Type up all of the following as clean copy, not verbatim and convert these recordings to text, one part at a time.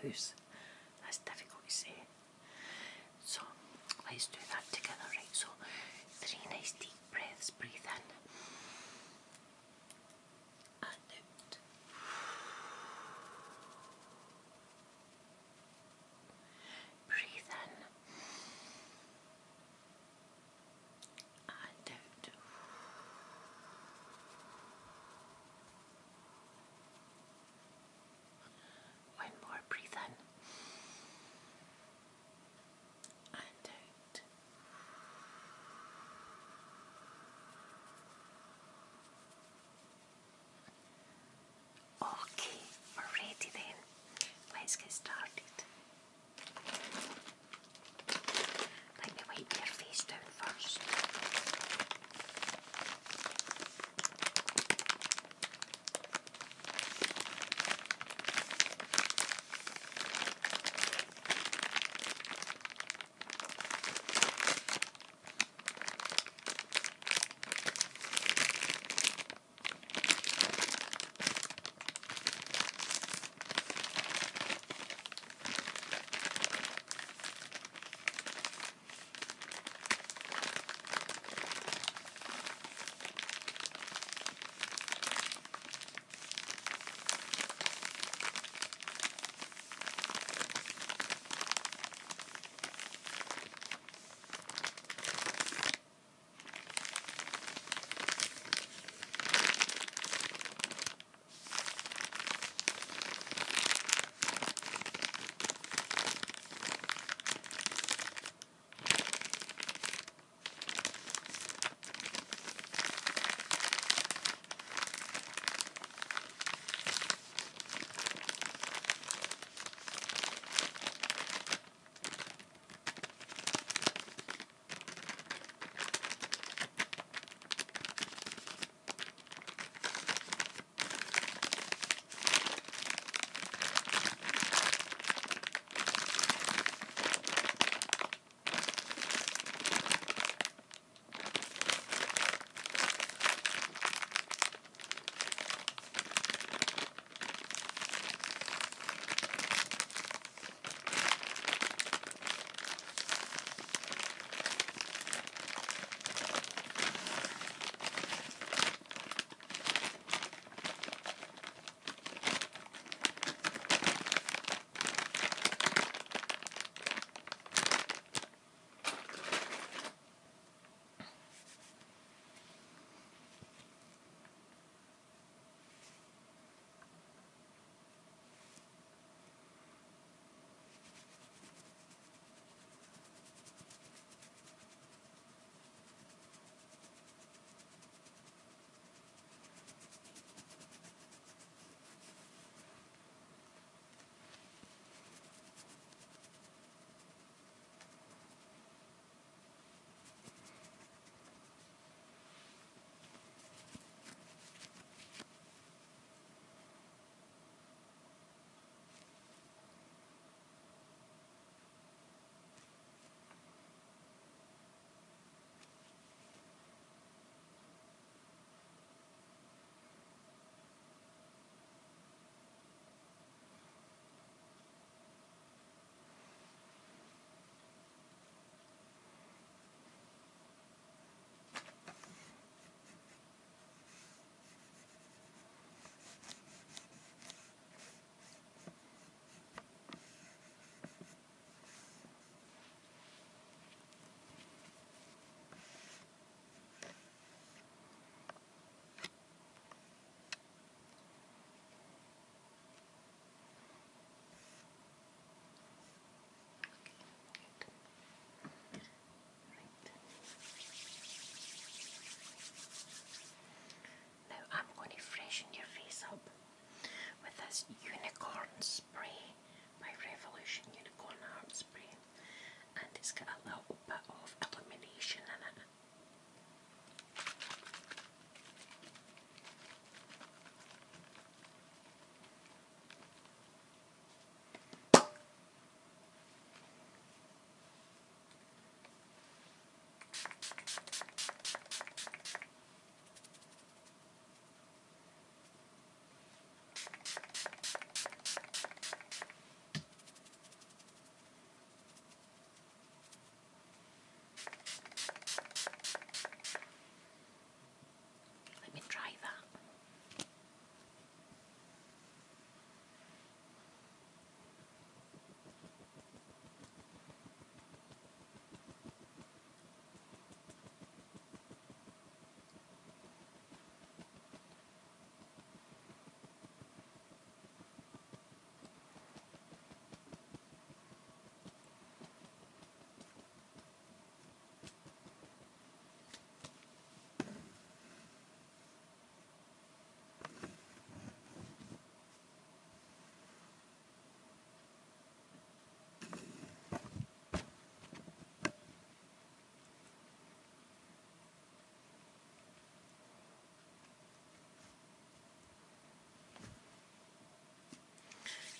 soooos. That's difficult to say. So let's do that together, right? So 3 nice deep breaths. Breathe in and out. Breathe in and out. One more, breathe in and out. Okay, we're ready then. Let's get started. Let me wipe your face down first.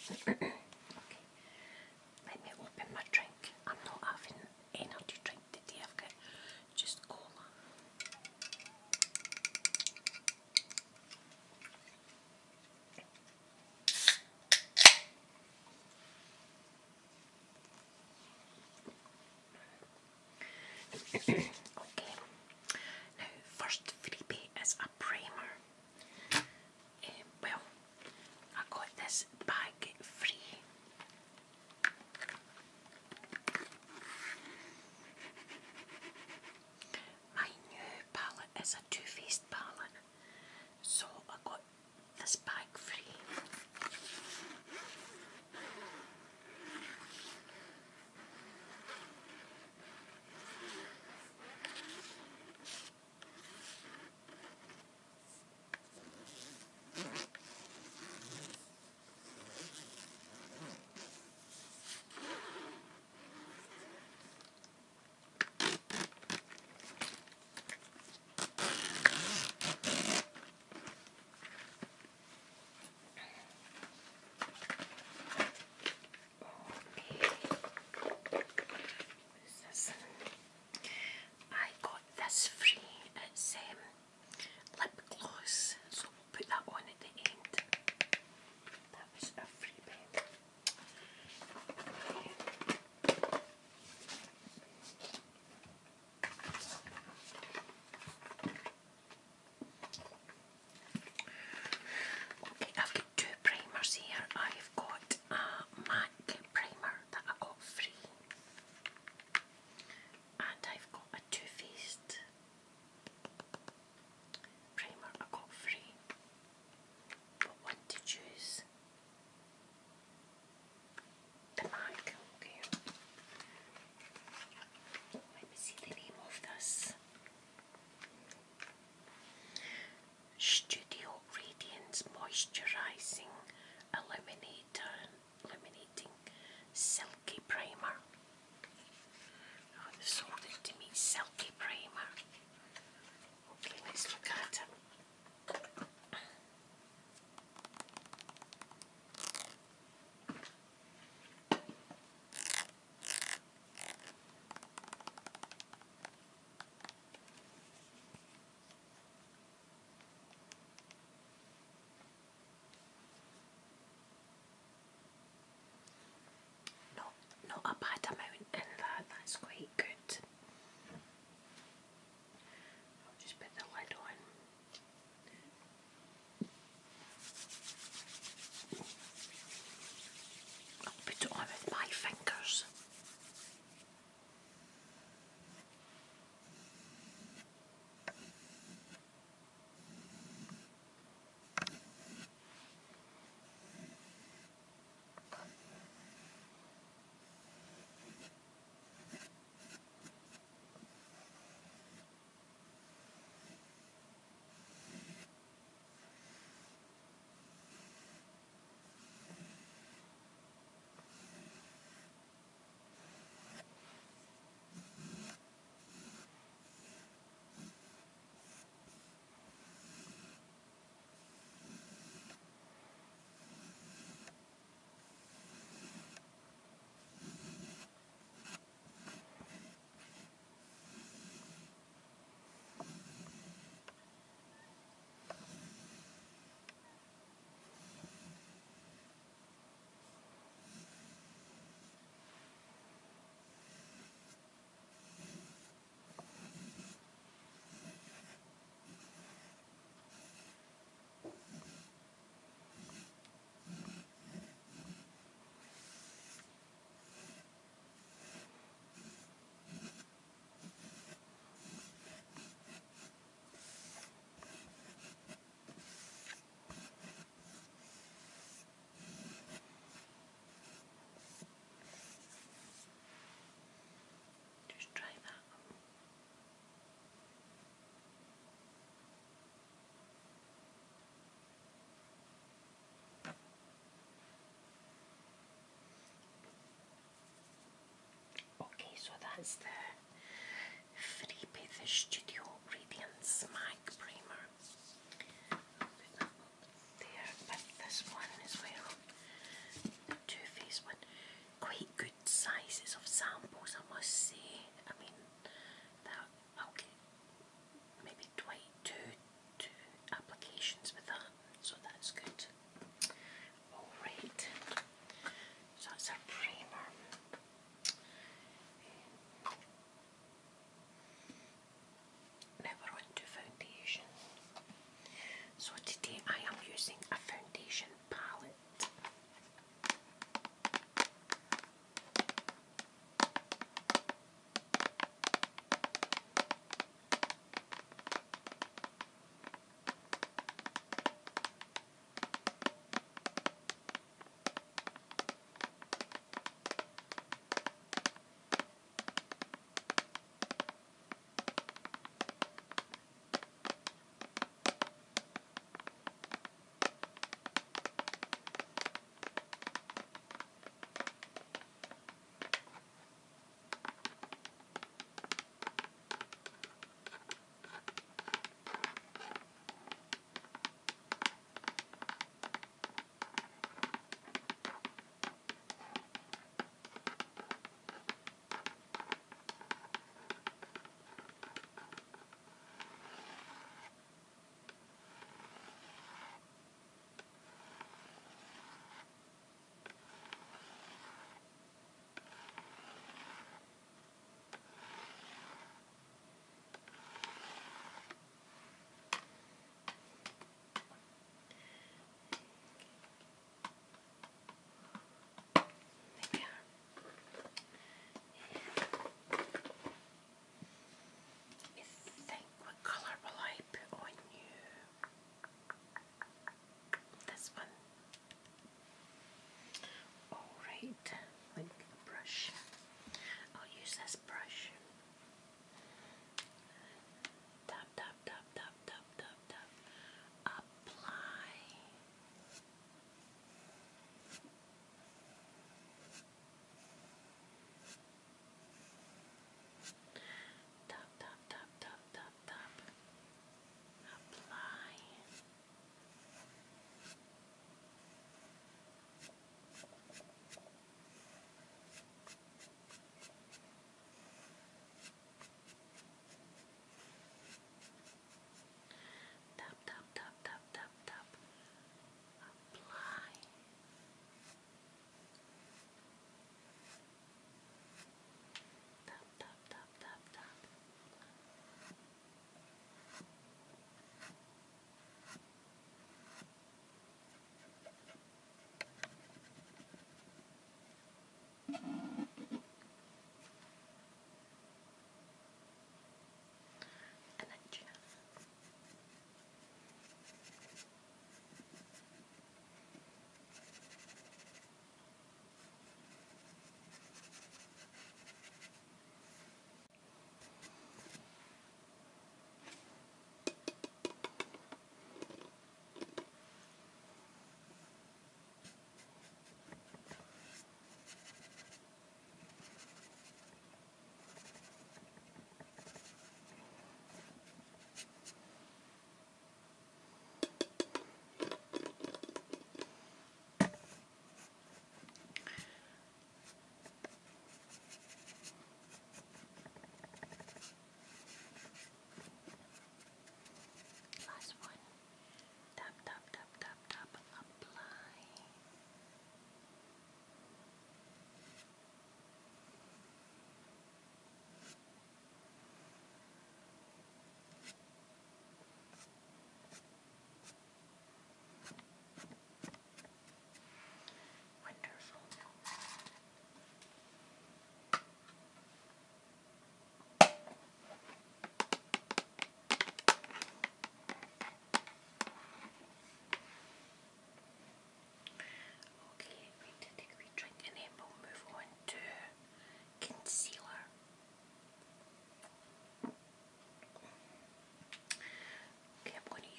Okay, let me open my drink. I'm not having energy drink today, I've got just cola. Okay, now first freebie is a primer. Well, I got this bag free. My new palette is a Toofaced palette, so I got this bag free. I got this free. It's lip gloss, so we'll put that on at the end. That was a freebie. Okay, I've got two primers here. I've got a MAC primer that I got free. And I've got a Toofaced primer I got free. But one to choose. The MAC, okay. Let me see the name of this. Studio Radiance Moisturising Illuminating Silky Primer. Oh, they sold it to me, Silky Primer. Okay, let's look at it. Not a bad amount in that, that's quite good. I'll just put the lid on. I'll put it on with my fingers. Just try that. Okay, so that's the freebie, the Studio Radiance MAC primer. I'll put that up there with this one as well.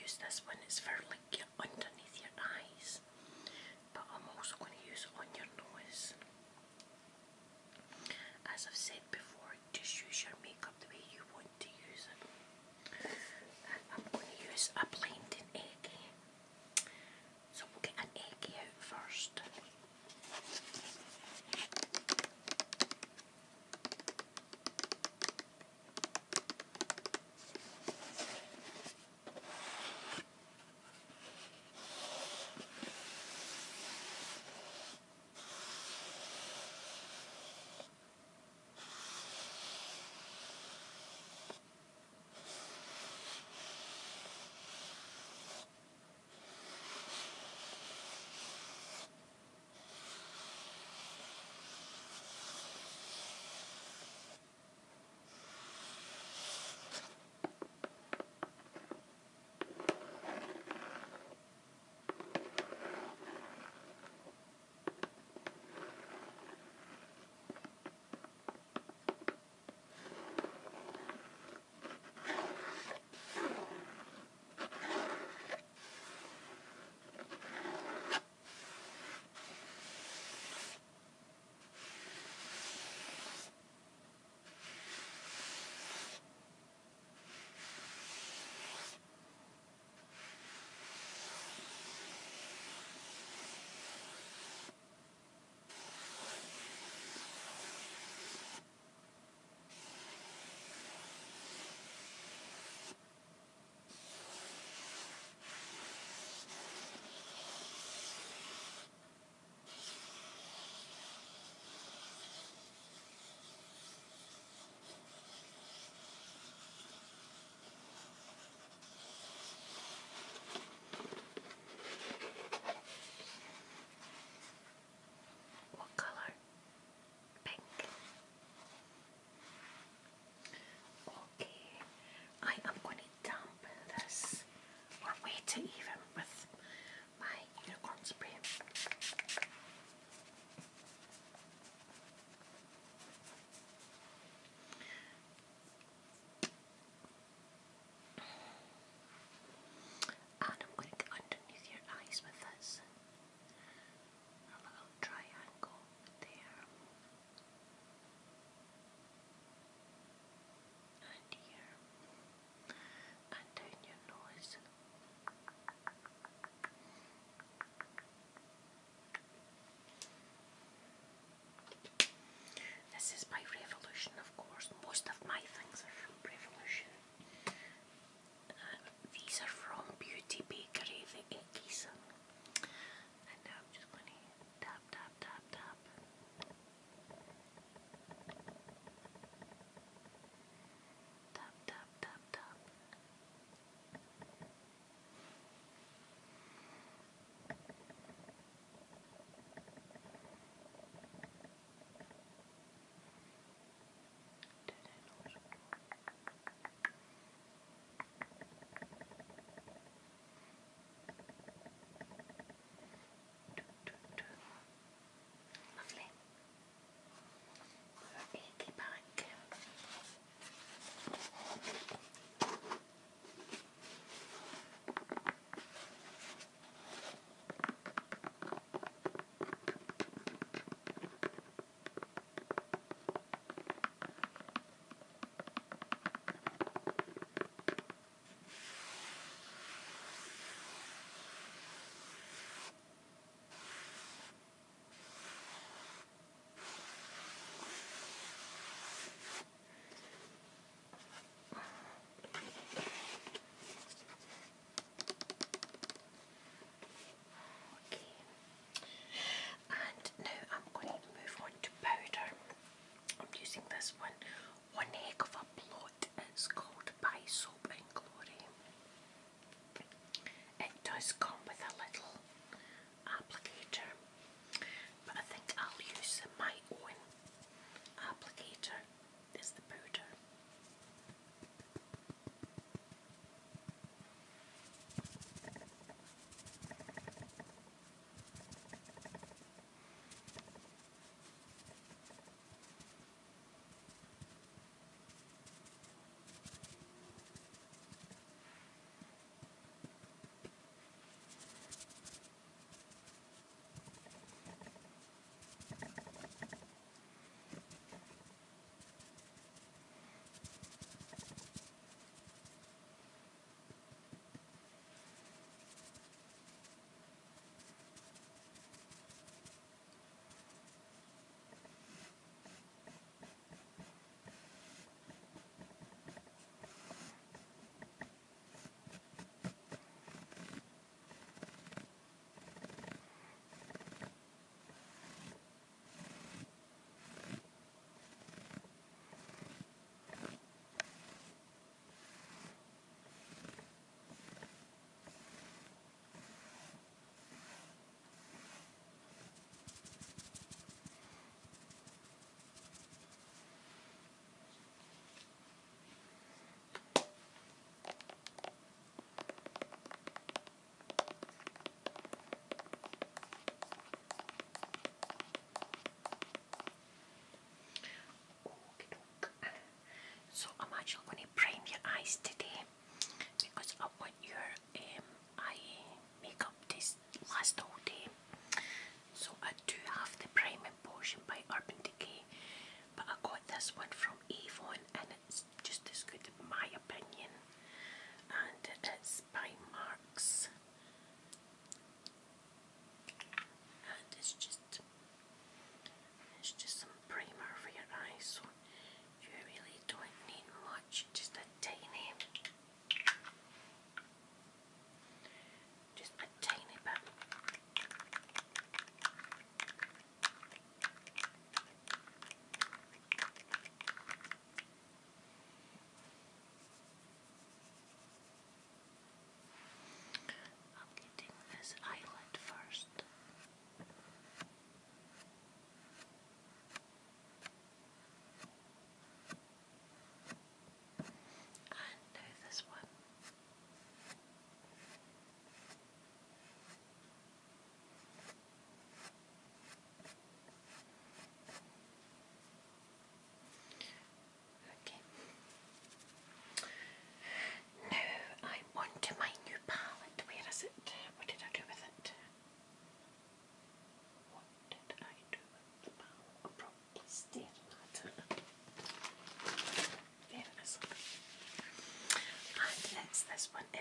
use this one, it's for like underneath your eyes, but I'm also going to use it on your nose. As I've said before, just use your makeup the way you want to use it. And I'm going to use a blending eggie. So we'll get an eggie out first.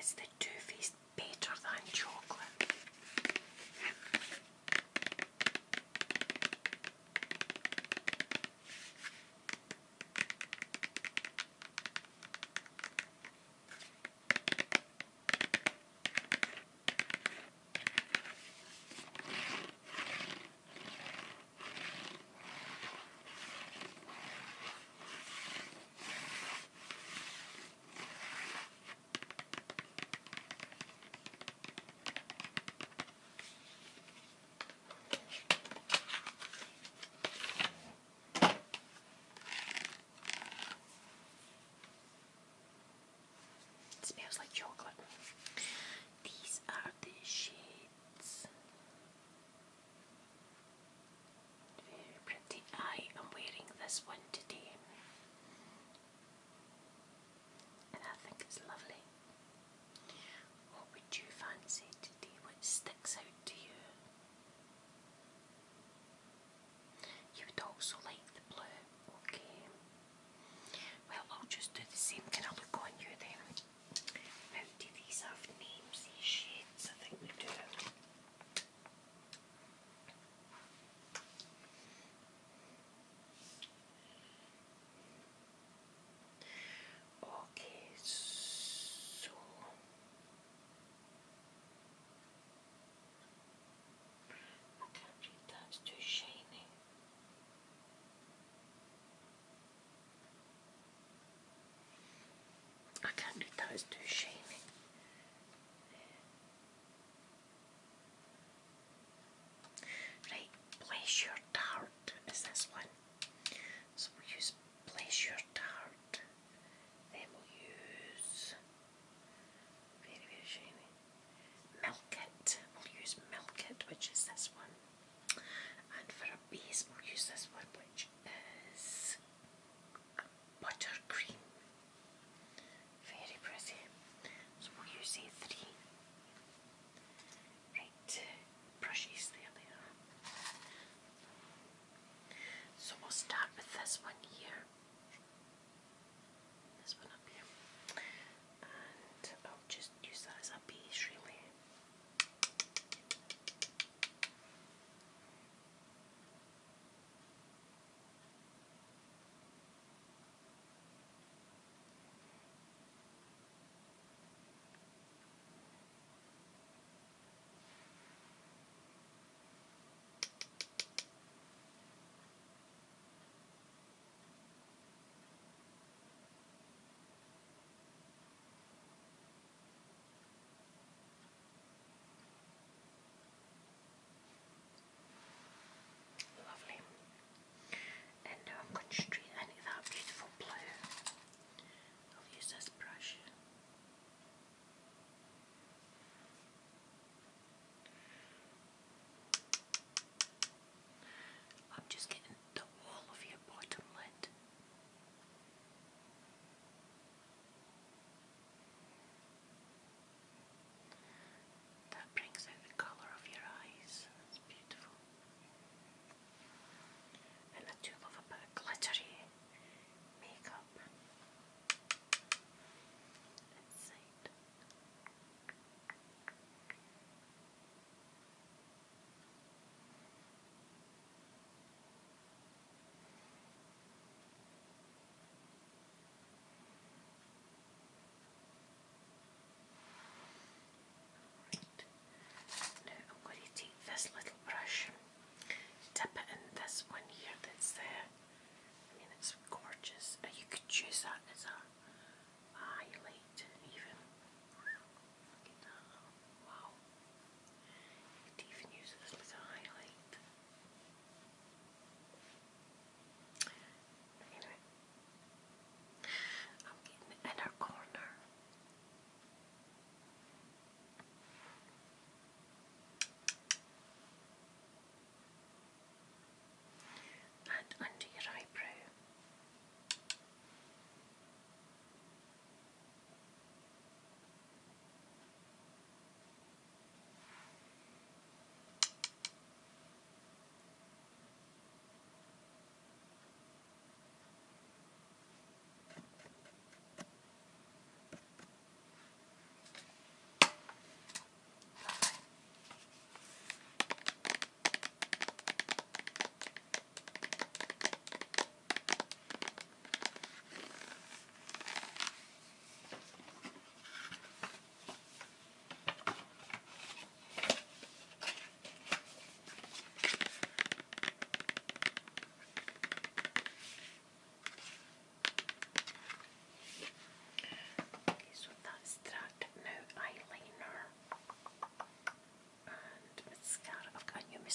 Is the Toofaced better than chocolate?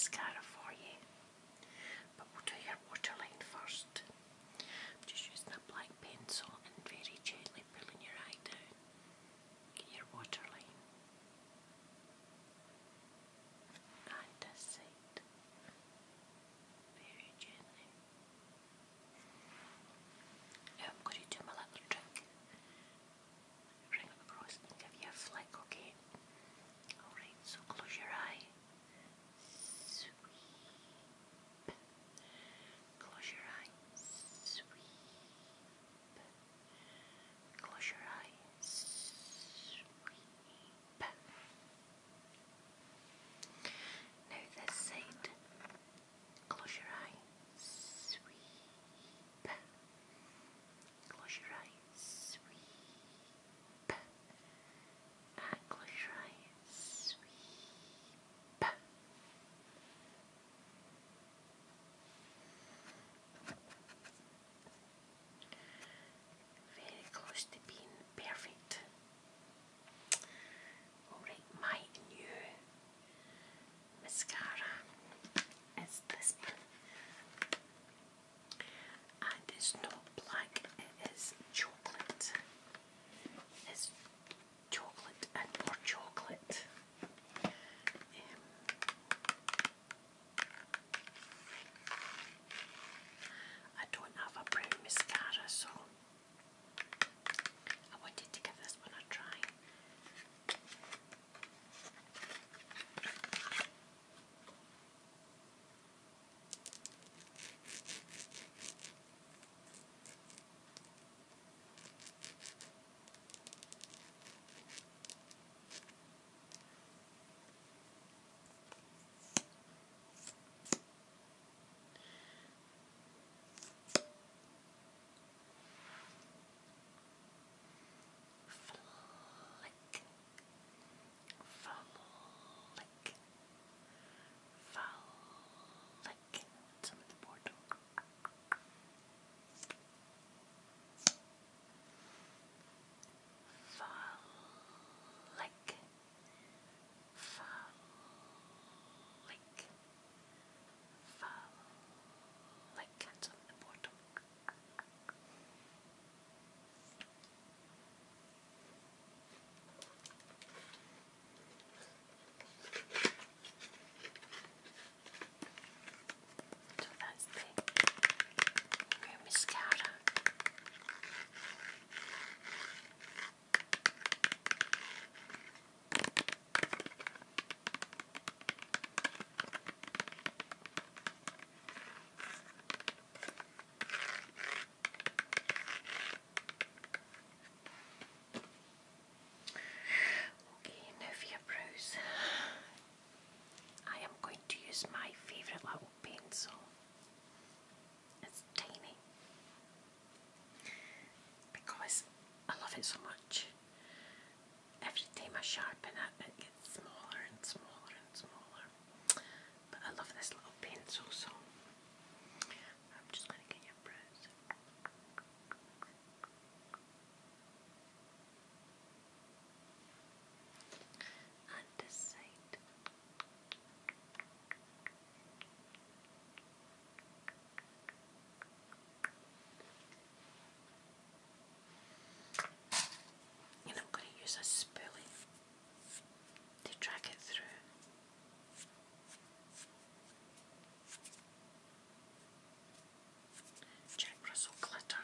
mascara for you, but we'll do your waterline first. I'm just using a black pencil and very gently pulling your eye down. Get your waterline. And this side. Very gently. Now I'm going to do my little trick. Bring it across and give you a flick, okay? Alright, so close your eye. Sweep. Close your eye. Sweep. Close your eye. Sweep. Now this side. Close your eye. Sweep. Close your eye. Sweep. And close your eye. Sweep. Very close to being perfect. Alright, my new mascara is this one. And it's not black, it is chocolate. It's chocolate and more chocolate. I don't have a brown mascara, so I wanted to give this one a try. Flick, flick, flick. Some at the bottom. Flick, flick, flick, and some at the bottom. So that's the new mascara. Okay, now for your brows. I am going to use my favourite little pencil. It's tiny because I love it so much. Every time I sharpen it, it gets smaller and smaller and smaller. But I love this little pencil, so I'm just going to get your brows. And this side. And I'm going to use a spoolie to drag it through. Jack Russell glitter.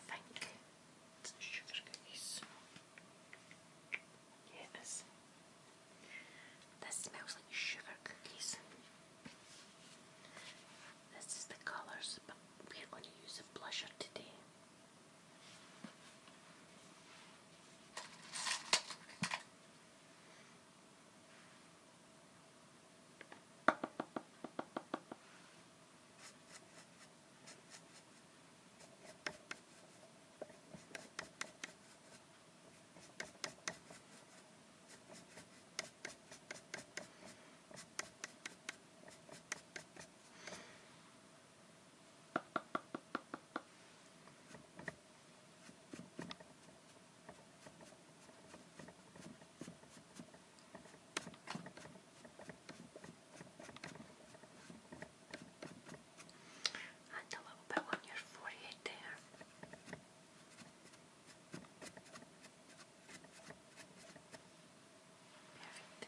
think it's sugar cookies. Yeah, it is. This smells like sugar cookies. This is the colours, but we're going to use a blusher today. And a little bit on your forehead there. Perfect.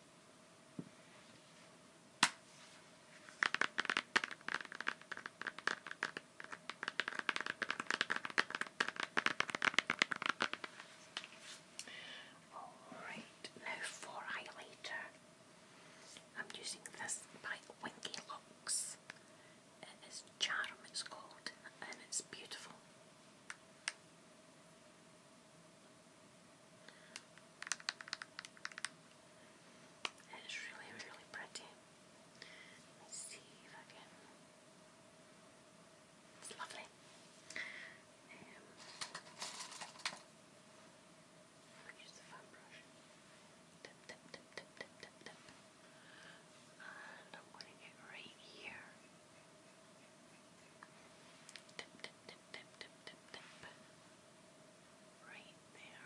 Alright, now for highlighter, I'm using this by Winky Looks. It is Charm, it's called, and it's beautiful. It's really, really pretty. Let's see if I can. It's lovely. I'll use the fan brush. Dip, dip, dip, dip, dip, dip, dip. And I'm going to get right here. Dip, dip, dip, dip, dip, dip, dip. Right there.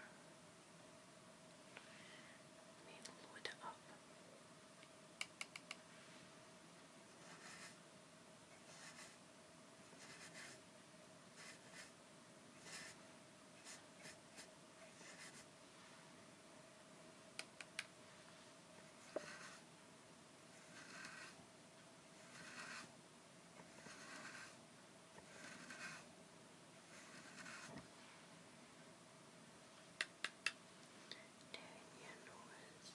Then load it up. Down your nose.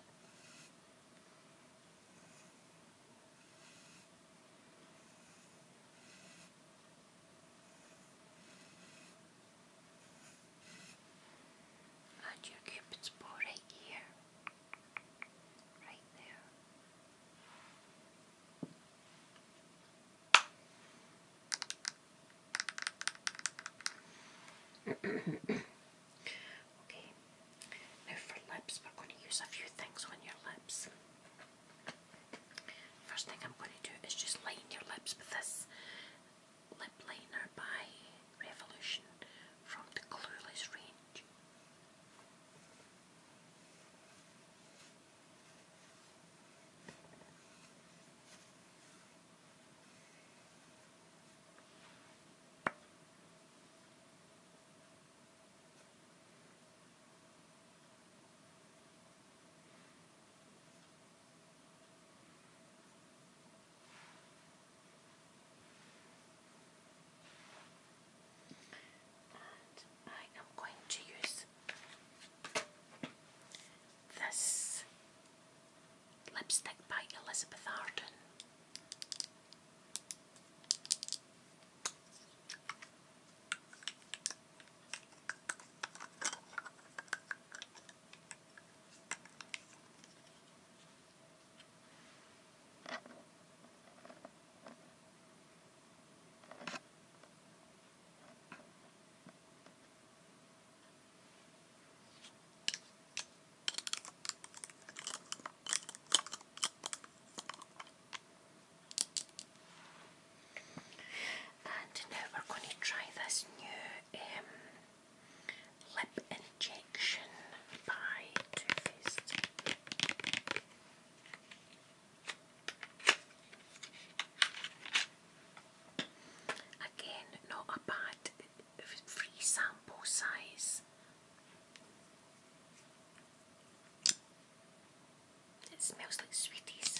And your cupid's bow right here. Right there. Okay, now for lips, we're going to use a few things on your lips. First thing I'm going to do is just line your lips with this lip liner by Revolution from the Clueless range. And I am going to use this lipstick by Elizabeth Arden. And now we're going to try this new lip injection by Toofaced. Again, not a bad free sample size. It smells like sweeties.